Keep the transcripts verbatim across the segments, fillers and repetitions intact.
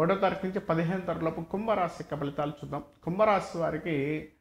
ఒకటో తారీఖు నుంచి పదిహేను తారీఖులోపు కుంభరాశి యొక్క ఫలితాలు చూద్దాం. కుంభరాశి వారికి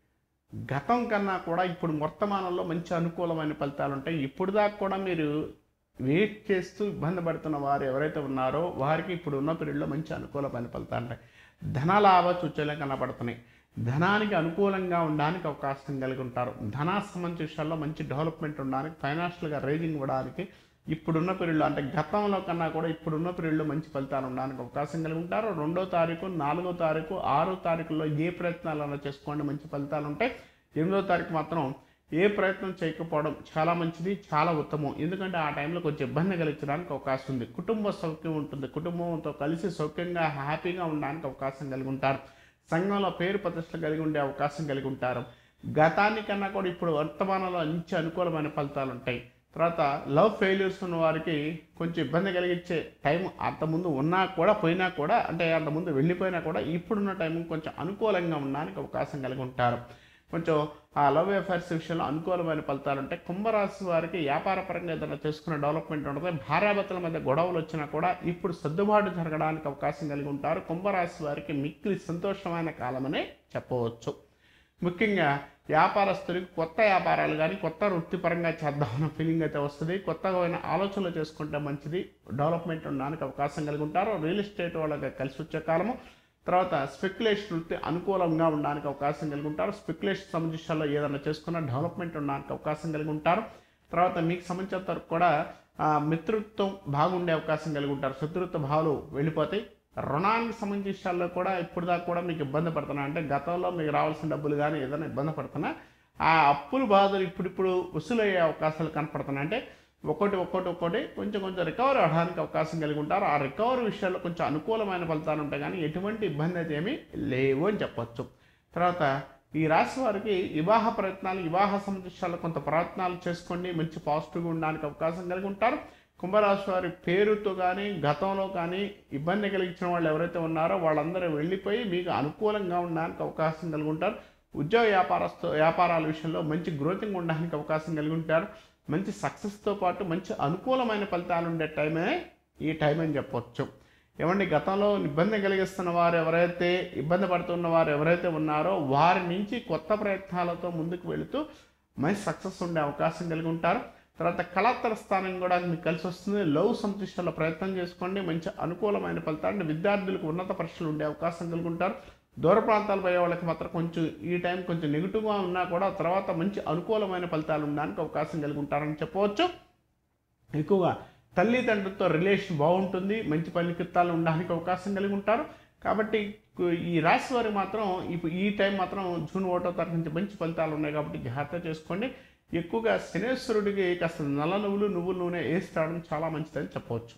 గతం కన్నా కూడా ఇప్పుడు వర్తమానంలో మంచి అనుకూలమైన ఫలితాలు ఉంటాయి. ఇప్పుడు దాకా కూడా మీరు వెయిట్ చేస్తూ ఇబ్బంది పడుతున్న వారు ఎవరైతే ఉన్నారో వారికి ఇప్పుడు ఉన్న పీరియడ్లో మంచి అనుకూలమైన ఫలితాలు ఉంటాయి. ధనలాభ సూచనలు కనబడుతున్నాయి. ధనానికి అనుకూలంగా ఉండడానికి అవకాశం కలిగి ఉంటారు. ధనా సంబంధించిన విషయాల్లో మంచి డెవలప్మెంట్ ఉండడానికి, ఫైనాన్షియల్గా రేజింగ్ ఇవ్వడానికి ఇప్పుడున్న పీరియడ్లో అంటే గతంలో కన్నా కూడా ఇప్పుడున్న పీరియడ్లో మంచి ఫలితాలు ఉండడానికి అవకాశం కలిగి ఉంటారు. రెండో తారీఖు, నాలుగో తారీఖు, ఆరో తారీఖుల్లో ఏ ప్రయత్నాలు చేసుకోండి మంచి ఫలితాలు ఉంటాయి. ఎనిమిదో తారీఖు మాత్రం ఏ ప్రయత్నం చేయకపోవడం చాలా మంచిది, చాలా ఉత్తమం. ఎందుకంటే ఆ టైంలో కొంచెం ఇబ్బంది కలిగించడానికి అవకాశం ఉంది. కుటుంబ సౌఖ్యం ఉంటుంది. కుటుంబంతో కలిసి సౌఖ్యంగా హ్యాపీగా ఉండడానికి అవకాశం కలిగి ఉంటారు. సంఘంలో పేరు ప్రతిష్టలు కలిగి ఉండే అవకాశం కలిగి ఉంటారు. గతానికన్నా కూడా ఇప్పుడు వర్తమానంలో మంచి అనుకూలమైన ఫలితాలు ఉంటాయి. తర్వాత లవ్ ఫెయిల్యూర్స్ ఉన్న వారికి కొంచెం ఇబ్బంది కలిగించే టైం అంతకుముందు ఉన్నా కూడా పోయినా కూడా అంటే అంతకుముందు వెళ్ళిపోయినా కూడా ఇప్పుడున్న టైం కొంచెం అనుకూలంగా ఉండడానికి అవకాశం కలిగి ఉంటారు. కొంచెం ఆ లవ్ అఫైర్స్ విషయంలో అనుకూలమైన ఫలితాలు ఉంటాయి. కుంభరాశి వారికి వ్యాపారపరంగా ఏదైనా చేసుకునే డెవలప్మెంట్ ఉంటుంది. భార్యాభర్తల మధ్య గొడవలు వచ్చినా కూడా ఇప్పుడు సర్దుబాటు జరగడానికి అవకాశం కలిగి ఉంటారు. కుంభరాశి వారికి మిక్కిలి సంతోషమైన కాలమనే చెప్పవచ్చు. ముఖ్యంగా వ్యాపారస్తులకు కొత్త వ్యాపారాలు కానీ కొత్త వృత్తిపరంగా చేద్దామన్న ఫీలింగ్ అయితే వస్తుంది. కొత్తగా ఆలోచనలు చేసుకుంటే మంచిది, డెవలప్మెంట్ ఉండడానికి అవకాశం కలిగి ఉంటారు. రియల్ ఎస్టేట్ వాళ్ళకి కలిసి వచ్చే కాలము. తర్వాత స్పెక్యులేషన్ వృత్తి అనుకూలంగా ఉండడానికి అవకాశం కలిగి ఉంటారు. స్పెక్యులేషన్ సంబంధించాలో ఏదైనా చేసుకున్న డెవలప్మెంట్ ఉండడానికి అవకాశం కలిగి ఉంటారు. తర్వాత మీకు సంబంధించినంత వరకు కూడా మిత్రత్వం బాగుండే అవకాశం కలిగి ఉంటారు. శత్రుత్వ భావాలు వెళ్ళిపోతాయి. రుణానికి సంబంధించిన విషయాల్లో కూడా ఇప్పుడు దాకా కూడా మీకు ఇబ్బంది పడుతున్నా అంటే గతంలో మీకు రావాల్సిన డబ్బులు కానీ ఏదైనా ఇబ్బంది పడుతున్నా ఆ అప్పులు బాధలు ఇప్పుడిప్పుడు వసూలయ్యే అవకాశాలు కనపడుతున్నాయి. అంటే ఒకటి ఒక్కటి ఒక్కటి కొంచెం కొంచెం రికవరీ అవడానికి అవకాశం కలిగి ఉంటారు. ఆ రికవరీ విషయాల్లో కొంచెం అనుకూలమైన ఫలితాలు ఉంటాయి కానీ ఎటువంటి ఇబ్బంది అయితే ఏమీ లేవు అని చెప్పచ్చు. తర్వాత ఈ రాశి వారికి వివాహ ప్రయత్నాలు, వివాహ సంబంధించాల్లో కొంత ప్రయత్నాలు చేసుకోండి, మంచి పాజిటివ్గా ఉండడానికి అవకాశం కలిగి ఉంటారు. కుంభరాశి వారి పేరుతో కానీ గతంలో కానీ ఇబ్బంది కలిగించిన వాళ్ళు ఎవరైతే ఉన్నారో వాళ్ళందరూ వెళ్ళిపోయి మీకు అనుకూలంగా ఉండడానికి అవకాశం కలిగి ఉంటారు. ఉద్యోగ వ్యాపారస్తు వ్యాపారాల విషయంలో మంచి గ్రోతింగ్ ఉండడానికి అవకాశం కలిగి ఉంటారు. మంచి సక్సెస్తో పాటు మంచి అనుకూలమైన ఫలితాలు ఉండే టైమే ఈ టైం అని చెప్పవచ్చు. ఏమండి గతంలో ఇబ్బంది కలిగిస్తున్న వారు ఎవరైతే ఇబ్బంది పడుతున్న వారు ఎవరైతే ఉన్నారో వారి నుంచి కొత్త ప్రయత్నాలతో ముందుకు వెళుతూ మంచి సక్సెస్ ఉండే అవకాశం కలిగి ఉంటారు. తర్వాత కళాత్తర స్థానం కూడా మీకు కలిసి వస్తుంది. లవ్ సంతృష్టిలో ప్రయత్నం చేసుకోండి, మంచి అనుకూలమైన ఫలితాలు. విద్యార్థులకు ఉన్నత పరీక్షలు ఉండే అవకాశం కలిగి ఉంటారు. దూర ప్రాంతాలు పోయే వాళ్ళకి మాత్రం కొంచెం ఈ టైం కొంచెం నెగిటివ్గా ఉన్నా కూడా తర్వాత మంచి అనుకూలమైన ఫలితాలు ఉండడానికి అవకాశం కలిగి ఉంటారని చెప్పవచ్చు. ఎక్కువగా తల్లిదండ్రులతో రిలేషన్ బాగుంటుంది, మంచి ఫలితాలు ఉండడానికి అవకాశం కలిగి ఉంటారు. కాబట్టి ఈ రాశి వారికి మాత్రం ఇప్పుడు ఈ టైం మాత్రం జూన్ ఒకటో తారీఖు నుంచి మంచి ఫలితాలు ఉన్నాయి కాబట్టి జాగ్రత్త చేసుకోండి. ఎక్కువగా శనేశ్వరుడికి కాస్త నల్ల నువ్వులు నువ్వుల నూనె వేసి తాగడం చాలా మంచిదని చెప్పవచ్చు.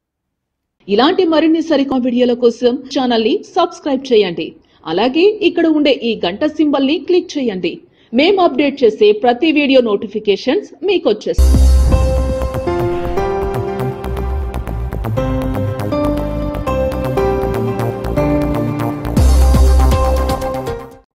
ఇలాంటి మరిన్ని సరికొత్త వీడియోల కోసం ఛానల్ ని సబ్స్క్రైబ్ చేయండి. అలాగే ఇక్కడ ఉండే ఈ గంట సింబల్ ని క్లిక్ చేయండి. మేము అప్డేట్ చేసే ప్రతి వీడియో నోటిఫికేషన్స్ మీకు వచ్చేస్తాయి.